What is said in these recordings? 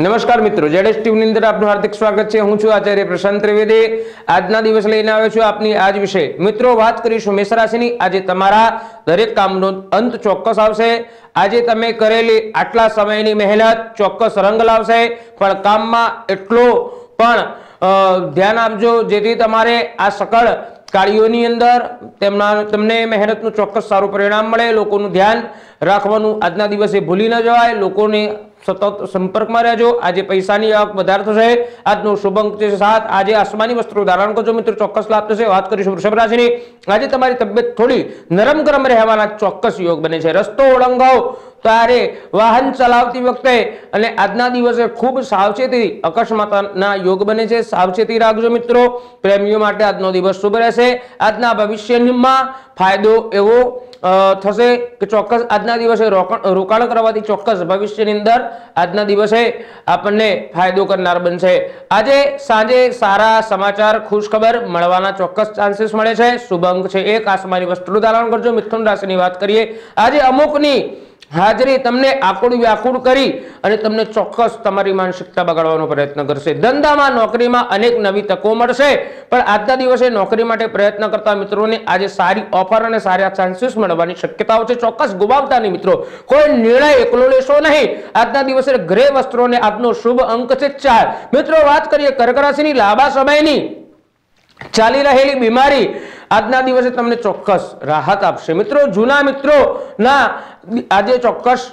નમસ્કાર મિત્રો, જેડેશ ટીવીની અંદર આપનું હાર્દિક સ્વાગત છે। હું છું આચાર્ય પ્રશાંત ત્રિવેદી। આજના દિવસ લઈને આવ્યો છું આપની આજ વિશે। મિત્રો, વાત કરીશું મેષ રાશિની। આજે તમારા દરેક કામનો અંત ચોક્કસ આવશે। આજે તમે કરેલી આટલા સમયની મહેનત ચોક્કસ રંગ લાવશે, પણ કામમાં એટલો પણ ધ્યાન આપજો જેથી તમારે આ સકળ કાર્યોની અંદર તમને મહેનતનું ચોક્કસ સારું પરિણામ મળે। લોકોનું ધ્યાન રાખવાનું આજના દિવસે ભૂલી ન જવાય। લોકોને સતત સંपर्कમાં રહેજો। આજે પૈસાની આવક વધારે થશે। આજનો શુભ અંક છે 7। આજે આસમાની વસ્ત્રો ધારણ કરજો મિત્રો, ચોક્કસ લાભ થશે। વાત કરીશું વૃષભ રાશિની। આજે તમારી તબિયત થોડી નરમ ગરમ રહેવાના ચોક્કસ યોગ બને છે। રસ્તો ઓળંગાવો ત્યારે વાહન ચલાવતી વખતે અને આજના દિવસે ખૂબ સાવચેતી અકસ્માતના યોગ બને છે। સાવચેતી રાખજો મિત્રો। પ્રેમીઓ માટે આજનો દિવસ શુભ રહેશે। આજના ભવિષ્યમાં ફાયદો એવો થશે કે ચોક્કસ આજના દિવસે રોકાણ કરવાથી ચોક્કસ ભવિષ્યની અંદર આજના દિવસે આપણને ફાયદો કરનાર બનશે। આજે સાંજે સારા સમાચાર ખુશખબર મળવાના ચોક્કસ ચાન્સીસ મળે છે। શુભ અંક છે 1। આસમાની વસ્ત્રો ધારણ કરજો। મિથુન રાશિની વાત કરીએ। આજે અમુકની હાજરી તમને આકુળ વ્યાકુળ કરી અને તમને ચોક્કસ તમારી માનસિકતા બગાડવાનો પ્રયત્ન કરશે। ધંધામાં નોકરીમાં અનેક નવી તકો મળશે, પણ આજના દિવસે નોકરી માટે પ્રયત્ન કરતા મિત્રોને આજે સારી ઓફર અને સારા ચાન્સીસ મળવાની શક્યતાઓ છે। ચોક્કસ ગુમાવતા નહીં મિત્રો। કોઈ નિર્ણય એકલો લેશો નહીં। આજના દિવસે ગ્રે વસ્ત્રોને આજનો શુભ અંક છે 4। મિત્રો, વાત કરીએ કર્ક રાશિની। લાંબા સમયની ચાલી રહેલી બીમારી આજના દિવસે તમને ચોક્કસ રાહત આપશે। મિત્રો, જૂના મિત્રો ના આજે ચોક્કસ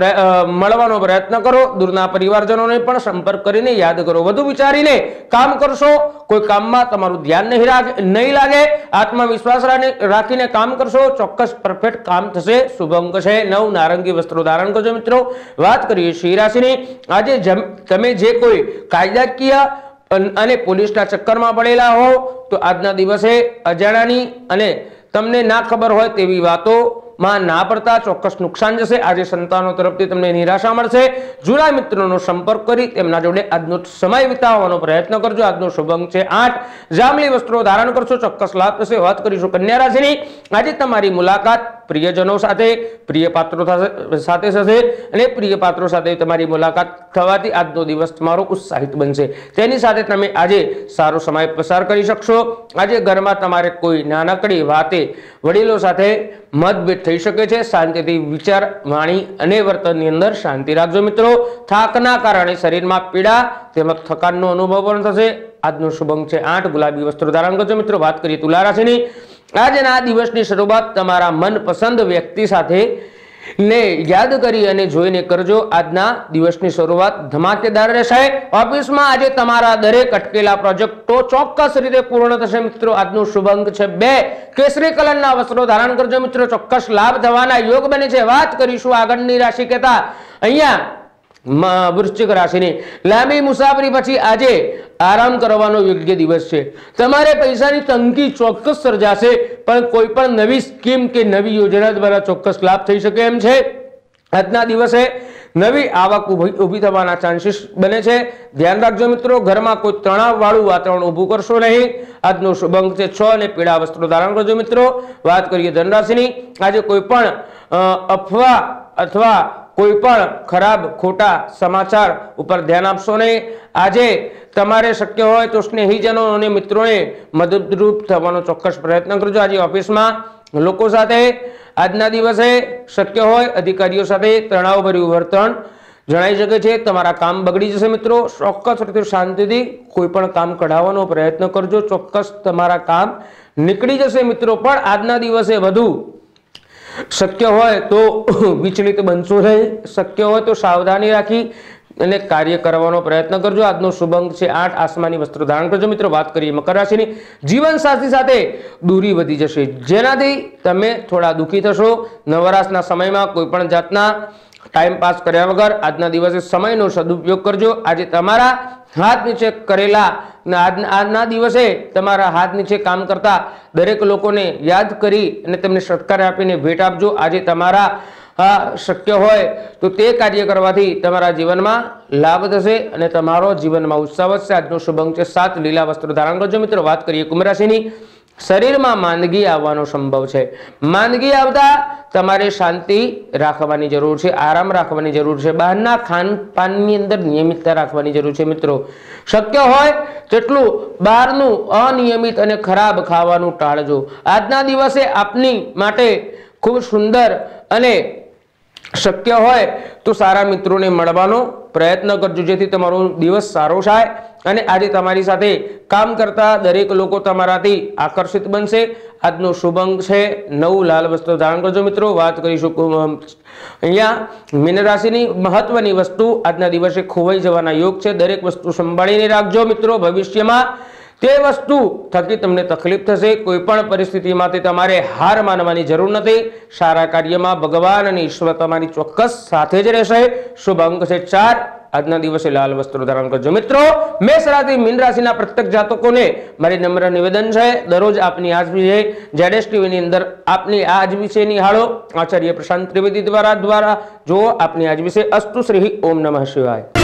મળવાનો પ્રયત્ન કરો। દૂરના પરિવારજનોને પણ સંપર્ક કરીને યાદ કરો। વધુ વિચારીને કામ કરશો। કોઈ કામમાં તમારું ધ્યાન નહીં લાગે। આત્મવિશ્વાસ રાખીને કામ કરશો। ચોક્કસ પરફેક્ટ કામ થશે। શુભ અંક છે 9। નારંગી વસ્ત્રો ધારણ કરજો મિત્રો। વાત કરીએ સિંહ રાશિની। આજે તમે જે કોઈ કાયદાકીય અને પોલીસના ચક્કરમાં પડેલા હો તો આજના દિવસે અજાણ્યાની અને તમને ના ખબર હોય તેવી વાતોમાં ના પડતા ચોક્કસ નુકસાન જશે। આજે સંતાનો તરફથી તમને નિરાશા મળશે। જૂના મિત્રોનો સંપર્ક કરી તેમના જોડે આજનો સમય વિતાવવાનો પ્રયત્ન કરજો। આજનો શુભ અંક છે 8। જાંબલી વસ્ત્રો ધારણ કરશો। ચોક્કસ લાભ થશે। વાત કરીશું કન્યા રાશિની। આજે તમારી મુલાકાત પ્રિયજનો સાથે પ્રિય પાત્રો સાથે થશે અને પ્રિય પાત્રો સાથે તમારી મુલાકાત થવાથી આજનો દિવસ તમારો ઉત્સાહિત બનશે। તેની સાથે તમે આજે સારો સમય પસાર કરી શકશો। આજે ઘરમાં તમારે કોઈ નાનકડી વાતે વડીલો સાથે મતભેદ થઈ શકે છે। શાંતિથી વિચાર વાણી અને વર્તનની અંદર શાંતિ રાખજો મિત્રો। થાકના કારણે શરીરમાં પીડા તેમજ થકાનનો અનુભવ પણ થશે। આજનો શુભ અંક છે 8। ગુલાબી વસ્ત્રો ધારણ કરજો મિત્રો। વાત કરીએ તુલા રાશિની। આજના દિવસની શરૂઆત તમારા મનપસંદ વ્યક્તિ સાથે ને યાદ કરી અને જોઈને કરજો। આજના દિવસની શરૂઆત ધમાકેદાર રહેશે। ઓફિસમાં આજે તમારા દરેક અટકેલા પ્રોજેક્ટો ચોક્કસ રીતે પૂર્ણ થશે મિત્રો। આજનો શુભ અંક છે 2। કેસરી કલરના વસ્ત્રો ધારણ કરજો મિત્રો। ચોક્કસ લાભ થવાના યોગ બને છે। વાત કરીશું આગળની રાશિ કહેતા અહીંયા વૃશ્ચિક રાશિની। લાંબી મુસાફરી પછી આજે આરામ કરવાનો યોગ્ય દિવસ છે। તમારે પૈસાની તંગી ચોક્કસ સર્જાશે, પણ કોઈ પણ નવી સ્કીમ કે નવી યોજના દ્વારા ચોક્કસ લાભ થઈ શકે એમ છે। આજના દિવસે નવી આવક ઊભી થવાના ચાન્સીસ બને છે। ધ્યાન રાખજો મિત્રો। ઘરમાં કોઈ તણાવ વાળું વાતાવરણ ઊભું કરશો નહીં। આજનો શુભ અંક છે 6 અને પીળા વસ્ત્રો ધારણ કરજો મિત્રો। વાત કરીએ ધન રાશિની। આજે કોઈ પણ અફવા અથવા કોઈ પણ ખરાબ ખોટા સમાચાર ઉપર ધ્યાન આપશો નહીં। આજે તમારે શક્ય હોય તો સ્નેહીજનો અને મિત્રોને મદદરૂપ થવાનો ચોક્કસ પ્રયત્ન કરજો। આજે ઓફિસમાં લોકો સાથે આજના દિવસે શક્ય હોય અધિકારીઓ સાથે તણાવભર્યું વર્તન જણાઈ શકે છે। તમારા કામ બગડી જશે મિત્રો। ચોક્કસ રીતે શાંતિથી કોઈ પણ કામ કઢાવવાનો પ્રયત્ન કરજો। ચોક્કસ તમારા કામ નીકળી જશે મિત્રો। પણ આજના દિવસે વધુ શક્ય હોય તો વિચલિત બનશો નહીં। શક્ય હોય તો સાવધાની રાખી અને કાર્ય કરવાનો પ્રયત્ન કરજો। આજનો શુભ અંક છે 8। આસમાની વસ્ત્રો ધારણ કરજો મિત્રો। વાત કરીએ મકર રાશિની। જીવનસાથી સાથે દૂરી વધી જશે, જેનાથી તમે થોડા દુઃખી થશો। નવરાશના સમયમાં કોઈ પણ જાતના ટાઈમ પાસ કર્યા વગર આજના દિવસે સમયનો સદુપયોગ કરજો। આજે તમારા હાથ નીચે કરેલા આજના દિવસે તમારા હાથ નીચે કામ કરતા દરેક લોકોને યાદ કરી અને તેમને સત્કાર આપીને ભેટ આપજો। આજે તમારા શક્ય હોય તો તે કાર્ય કરવાથી તમારા જીવનમાં લાભ થશે અને તમારો જીવનમાં ઉત્સાહ વધશે। આજનો શુભ અંક છે 7। લીલા વસ્ત્રો ધારણ કરજો મિત્રો। વાત કરીએ કુંભ રાશિની। શરીરમાં માંદગી આવવાનો સંભવ છે। માંદગી આવતા તમારે શાંતિ રાખવાની જરૂર છે, આરામ રાખવાની જરૂર છે, બહારના ખાનપાનની અંદર નિયમિતતા રાખવાની જરૂર છે। મિત્રો શક્ય હોય તેટલું બહારનું અનિયમિત અને ખરાબ ખાવાનું ટાળજો। આજના દિવસે આપની માટે ખૂબ સુંદર અને શક્ય હોય તો સારા મિત્રોને મળવાનો પ્રયત્ન કરજો, જેથી તમારો દિવસ સારો થાય અને આજે તમારી સાથે કામ કરતા દરેક લોકો તમારાથી આકર્ષિત બનશે। આજનો શુભ અંક છે 9, લાલ વસ્ત્ર ધારણ કરજો। મિત્રો વાત કરીશું અહીંયા મીન રાશિની મહત્વની વસ્તુ, આજના દિવસે ખોવાઈ જવાના યોગ છે। દરેક વસ્તુ સંભાળીને રાખજો મિત્રો, ભવિષ્યમાં તે વસ્તુ થકી તમને તકલીફ થશે। કોઈ પણ પરિસ્થિતિમાં તમારે હાર માનવાની જરૂર નથી। સારા કાર્યમાં ભગવાન અને ઈશ્વર તમારી ચોક્કસ સાથે જ રહેશે। શુભ અંક છે 4, આજના દિવસે લાલ વસ્ત્રો ધારણ કરજો। મિત્રો મેષ રાશિ મીન રાશિના પ્રત્યેક જાતકોને મારી નમ્ર નિવેદન છે, દરરોજ આપની આજ વિશે ZS ટીવીની અંદર આપની આજ વિશે નિહાળો। આચાર્ય પ્રશાંત ત્રિવેદી દ્વારા જો આપની આજ વિશે અસ્તુ શ્રી ઓમ નમઃ શિવાય।